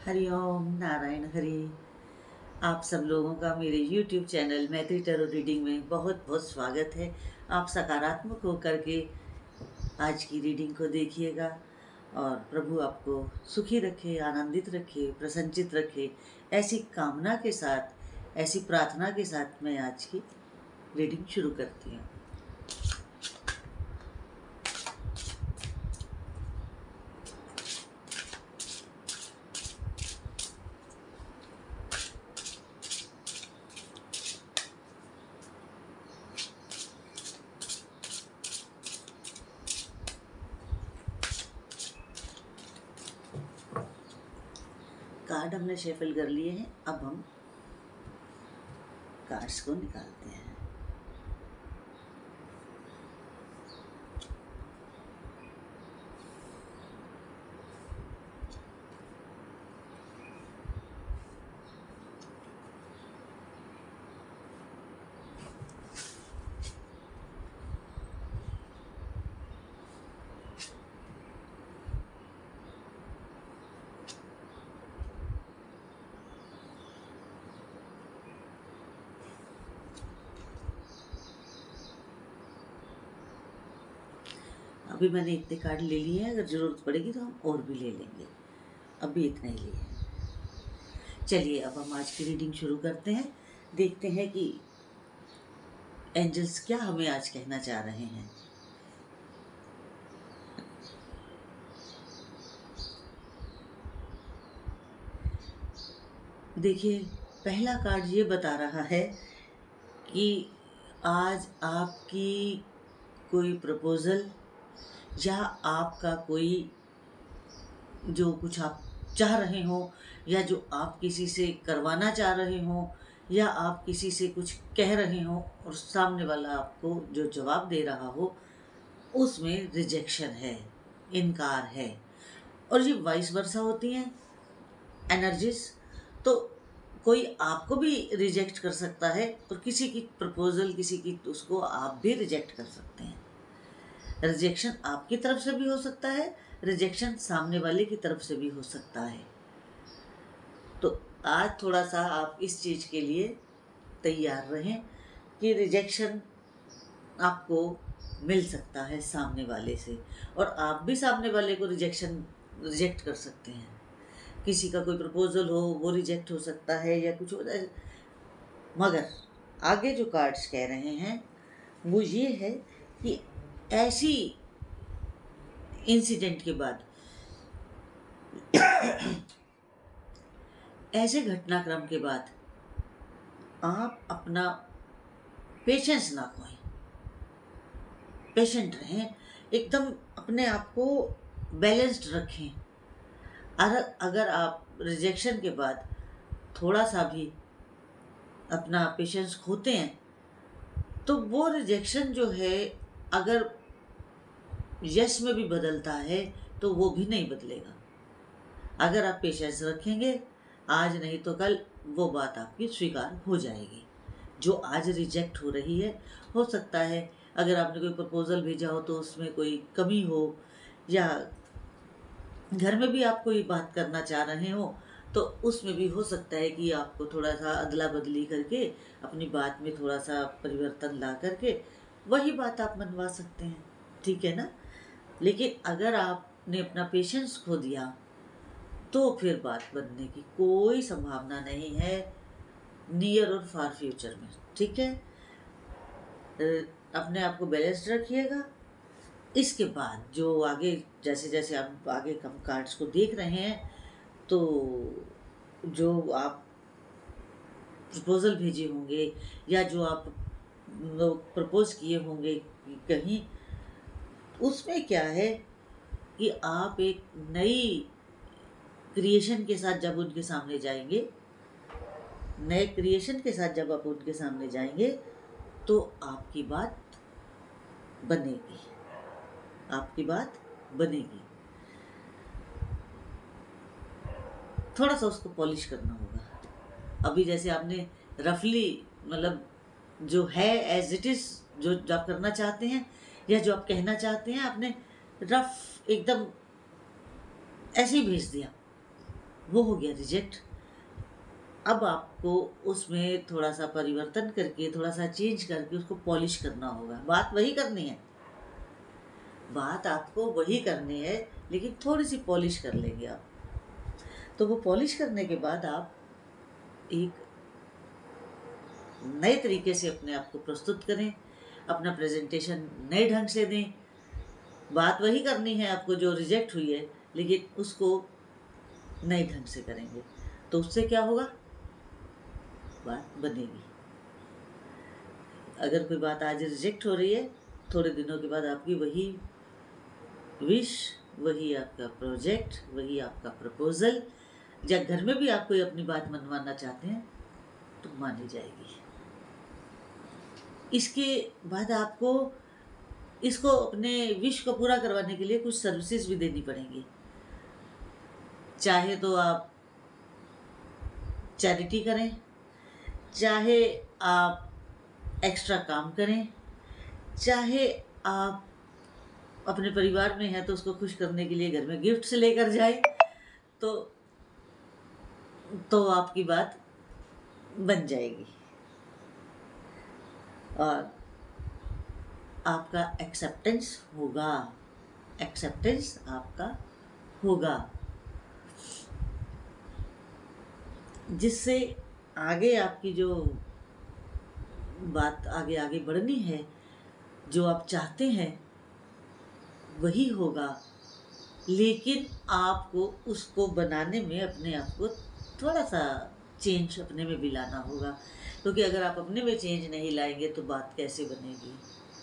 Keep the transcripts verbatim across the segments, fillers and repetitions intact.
हरि ओम नारायण हरि। आप सब लोगों का मेरे YouTube channel Maitri tarot reading में बहुत बहुत स्वागत है। आप सकारात्मक होकर के आज की रीडिंग को देखिएगा और प्रभु आपको सुखी रखे, आनंदित रखे, प्रसन्नचित रखे। ऐसी कामना के साथ, ऐसी प्रार्थना के साथ मैं आज की रीडिंग शुरू करती हूँ। कार्ड हमने शेफल कर लिए हैं। अब हम कार्ड्स को निकालते हैं। अभी मैंने इतने कार्ड ले लिए हैं, अगर ज़रूरत पड़ेगी तो हम और भी ले लेंगे। अभी इतने ही लिए हैं। चलिए अब हम आज की रीडिंग शुरू करते हैं। देखते हैं कि एंजल्स क्या हमें आज कहना चाह रहे हैं। देखिए, पहला कार्ड ये बता रहा है कि आज आपकी कोई प्रपोज़ल या आपका कोई जो कुछ आप चाह रहे हो या जो आप किसी से करवाना चाह रहे हो या आप किसी से कुछ कह रहे हो और सामने वाला आपको जो जवाब दे रहा हो उसमें रिजेक्शन है, इनकार है। और ये वाइस वर्सा होती हैं एनर्जीज। तो कोई आपको भी रिजेक्ट कर सकता है और किसी की प्रपोजल, किसी की उसको आप भी रिजेक्ट कर सकते हैं। रिजेक्शन आपकी तरफ से भी हो सकता है, रिजेक्शन सामने वाले की तरफ से भी हो सकता है। तो आज थोड़ा सा आप इस चीज़ के लिए तैयार रहें कि रिजेक्शन आपको मिल सकता है सामने वाले से और आप भी सामने वाले को रिजेक्शन रिजेक्ट कर सकते हैं। किसी का कोई प्रपोजल हो वो रिजेक्ट हो सकता है या कुछ हो जाए। मगर आगे जो कार्ड्स कह रहे हैं वो ये है कि ऐसी इंसिडेंट के बाद ऐसे घटनाक्रम के बाद आप अपना पेशेंस ना खोएं, पेशेंट रहें, एकदम अपने आप को बैलेंस्ड रखें। अगर अगर आप रिजेक्शन के बाद थोड़ा सा भी अपना पेशेंस खोते हैं तो वो रिजेक्शन जो है अगर यस में भी बदलता है तो वो भी नहीं बदलेगा। अगर आप पेशेंस रखेंगे, आज नहीं तो कल वो बात आपकी स्वीकार हो जाएगी। जो आज रिजेक्ट हो रही है, हो सकता है अगर आपने कोई प्रपोजल भेजा हो तो उसमें कोई कमी हो या घर में भी आप कोई बात करना चाह रहे हो तो उसमें भी हो सकता है कि आपको थोड़ा सा अदला बदली करके अपनी बात में थोड़ा सा परिवर्तन ला करके वही बात आप मनवा सकते हैं। ठीक है ना। लेकिन अगर आपने अपना पेशेंस खो दिया तो फिर बात बनने की कोई संभावना नहीं है नियर और फार फ्यूचर में। ठीक है। अपने आप को बैलेंस्ड रखिएगा। इसके बाद जो आगे जैसे जैसे आप आगे कम कार्ड्स को देख रहे हैं तो जो आप प्रपोजल भेजे होंगे या जो आप प्रपोज किए होंगे कहीं, उसमें क्या है कि आप एक नई क्रिएशन के साथ जब उनके सामने जाएंगे, नए क्रिएशन के साथ जब आप उनके सामने जाएंगे तो आपकी बात बनेगी, आपकी बात बनेगी। थोड़ा सा उसको पॉलिश करना होगा। अभी जैसे आपने रफली मतलब जो है एज इट इज जो जो आप करना चाहते हैं या जो आप कहना चाहते हैं आपने रफ एकदम ऐसे ही भेज दिया, वो हो गया रिजेक्ट। अब आपको उसमें थोड़ा सा परिवर्तन करके, थोड़ा सा चेंज करके उसको पॉलिश करना होगा। बात वही करनी है, बात आपको वही करनी है, लेकिन थोड़ी सी पॉलिश कर लेंगे आप। तो वो पॉलिश करने के बाद आप एक नए तरीके से अपने आप को प्रस्तुत करें, अपना प्रेजेंटेशन नए ढंग से दें। बात वही करनी है आपको जो रिजेक्ट हुई है, लेकिन उसको नए ढंग से करेंगे तो उससे क्या होगा, बात बनेगी। अगर कोई बात आज रिजेक्ट हो रही है, थोड़े दिनों के बाद आपकी वही विश, वही आपका प्रोजेक्ट, वही आपका प्रपोजल, या घर में भी आप कोई अपनी बात मनवाना चाहते हैं तो मानी जाएगी। इसके बाद आपको इसको अपने विश को पूरा करवाने के लिए कुछ सर्विसेज भी देनी पड़ेंगी। चाहे तो आप चैरिटी करें, चाहे आप एक्स्ट्रा काम करें, चाहे आप अपने परिवार में हैं तो उसको खुश करने के लिए घर में गिफ्ट्स लेकर जाए, तो तो आपकी बात बन जाएगी और आपका एक्सेप्टेंस होगा, एक्सेप्टेंस आपका होगा, जिससे आगे आपकी जो बात आगे आगे बढ़नी है, जो आप चाहते हैं वही होगा। लेकिन आपको उसको बनाने में अपने आप को थोड़ा सा चेंज अपने में भी लाना होगा, क्योंकि अगर आप अपने में चेंज नहीं लाएंगे तो बात कैसे बनेगी।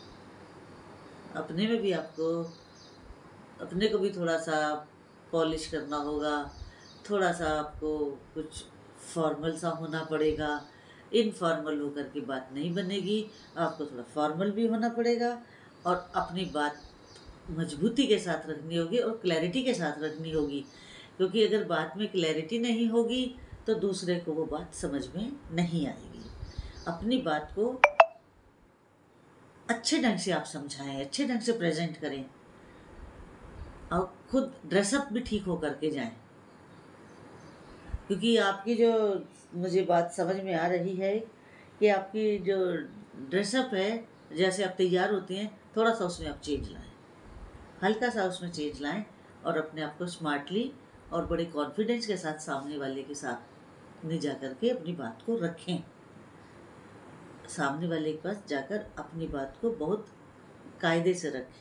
अपने में भी आपको अपने को भी थोड़ा सा पॉलिश करना होगा, थोड़ा सा आपको कुछ फॉर्मल सा होना पड़ेगा। इनफॉर्मल होकर के बात नहीं बनेगी, आपको थोड़ा फॉर्मल भी होना पड़ेगा और अपनी बात मजबूती के साथ रखनी होगी और क्लैरिटी के साथ रखनी होगी, क्योंकि अगर बात में क्लैरिटी नहीं होगी तो दूसरे को वो बात समझ में नहीं आएगी। अपनी बात को अच्छे ढंग से आप समझाएं, अच्छे ढंग से प्रेजेंट करें और खुद ड्रेसअप भी ठीक हो करके जाएं, क्योंकि आपकी जो मुझे बात समझ में आ रही है कि आपकी जो ड्रेसअप है, जैसे आप तैयार होते हैं, थोड़ा सा उसमें आप चेंज लाएं, हल्का सा उसमें चेंज लाएं और अपने आप को स्मार्टली और बड़े कॉन्फिडेंस के साथ सामने वाले के साथ ले जा करके अपनी बात को रखें। सामने वाले के पास जाकर अपनी बात को बहुत कायदे से रखें।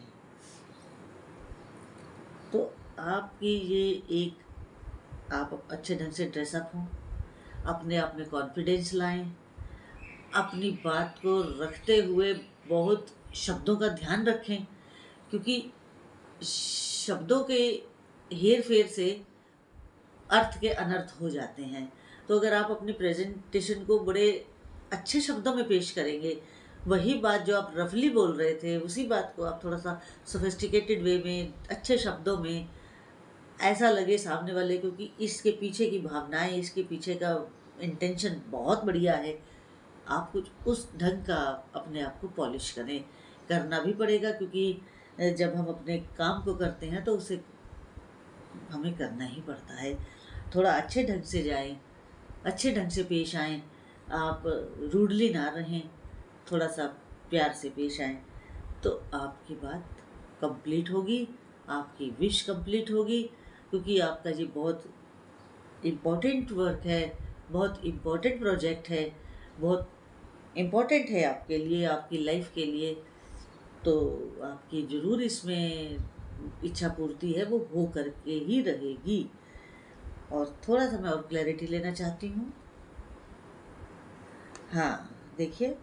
तो आपकी ये एक, आप अच्छे ढंग से ड्रेसअप हों, अपने आप में कॉन्फिडेंस लाएं, अपनी बात को रखते हुए बहुत शब्दों का ध्यान रखें, क्योंकि शब्दों के हेर फेर से अर्थ के अनर्थ हो जाते हैं। तो अगर आप अपनी प्रेजेंटेशन को बड़े अच्छे शब्दों में पेश करेंगे, वही बात जो आप रफली बोल रहे थे उसी बात को आप थोड़ा सा सोफिस्टिकेटेड वे में, अच्छे शब्दों में, ऐसा लगे सामने वाले को कि इसके पीछे की भावनाएं, इसके पीछे का इंटेंशन बहुत बढ़िया है, आप कुछ उस ढंग का अपने आप को पॉलिश करें। करना भी पड़ेगा, क्योंकि जब हम अपने काम को करते हैं तो उसे हमें करना ही पड़ता है। थोड़ा अच्छे ढंग से जाएं, अच्छे ढंग से पेश आएं, आप रूडली ना रहें, थोड़ा सा प्यार से पेश आएं, तो आपकी बात कंप्लीट होगी, आपकी विश कंप्लीट होगी, क्योंकि आपका ये बहुत इम्पोर्टेंट वर्क है, बहुत इम्पोर्टेंट प्रोजेक्ट है, बहुत इम्पोर्टेंट है आपके लिए, आपकी लाइफ के लिए। तो आपकी ज़रूर इसमें इच्छा पूर्ति है, वो हो करके ही रहेगी। और थोड़ा सा मैं और क्लैरिटी लेना चाहती हूँ। हाँ, देखिए,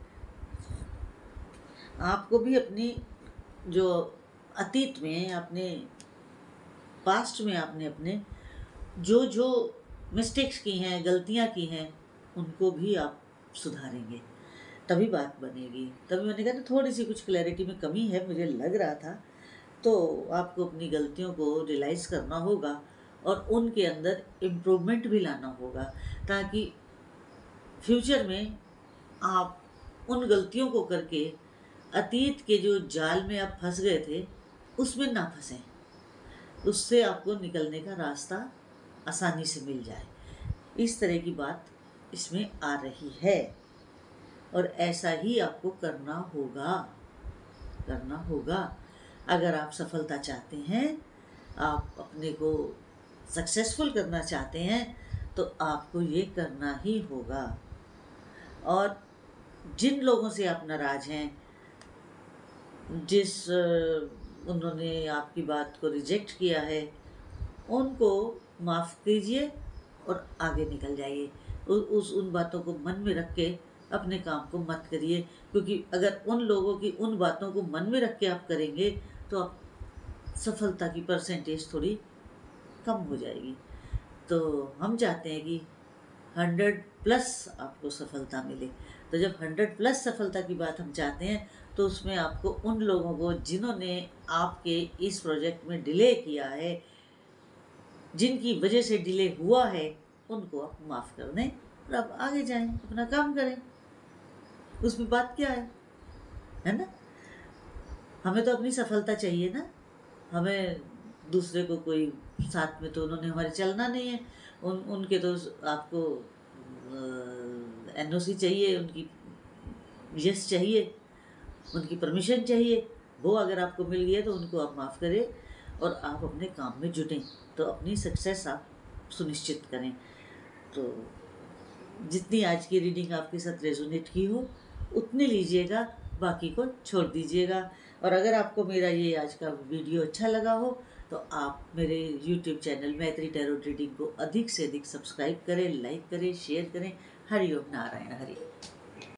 आपको भी अपनी जो अतीत में, अपने पास्ट में आपने अपने जो जो मिस्टेक्स की हैं, गलतियाँ की हैं, उनको भी आप सुधारेंगे, तभी बात बनेगी। तभी मैंने कहा ना, थोड़ी सी कुछ क्लैरिटी में कमी है, मुझे लग रहा था। तो आपको अपनी गलतियों को रियलाइज़ करना होगा और उनके अंदर इम्प्रूवमेंट भी लाना होगा, ताकि फ्यूचर में आप उन गलतियों को करके अतीत के जो जाल में आप फंस गए थे उसमें ना फंसें, उससे आपको निकलने का रास्ता आसानी से मिल जाए, इस तरह की बात इसमें आ रही है। और ऐसा ही आपको करना होगा, करना होगा। अगर आप सफलता चाहते हैं, आप अपने को सक्सेसफुल करना चाहते हैं, तो आपको ये करना ही होगा। और जिन लोगों से आप नाराज हैं, जिस उन्होंने आपकी बात को रिजेक्ट किया है, उनको माफ़ कीजिए और आगे निकल जाइए। उस उन बातों को मन में रख के अपने काम को मत करिए, क्योंकि अगर उन लोगों की उन बातों को मन में रख के आप करेंगे तो आप सफलता की परसेंटेज थोड़ी कम हो जाएगी। तो हम चाहते हैं कि हंड्रेड प्लस आपको सफलता मिले। तो जब हंड्रेड प्लस सफलता की बात हम चाहते हैं, तो उसमें आपको उन लोगों को जिन्होंने आपके इस प्रोजेक्ट में डिले किया है, जिनकी वजह से डिले हुआ है, उनको आप माफ़ कर दें और आप आगे जाएं, अपना काम करें। उसमें बात क्या है, है ना? हमें तो अपनी सफलता चाहिए ना। हमें दूसरे को कोई साथ में तो उन्होंने हमारे चलना नहीं है। उन उनके तो आपको एन ओ सी चाहिए, उनकी यस चाहिए, उनकी परमिशन चाहिए। वो अगर आपको मिल गई है तो उनको आप माफ़ करें और आप अपने काम में जुटें, तो अपनी सक्सेस आप सुनिश्चित करें। तो जितनी आज की रीडिंग आपके साथ रेजोनेट की हो उतने लीजिएगा, बाकी को छोड़ दीजिएगा। और अगर आपको मेरा ये आज का वीडियो अच्छा लगा हो तो आप मेरे YouTube channel Maitri tarot reading को अधिक से अधिक सब्सक्राइब करें, लाइक करें, शेयर करें। हरि ओम नारायण हरि।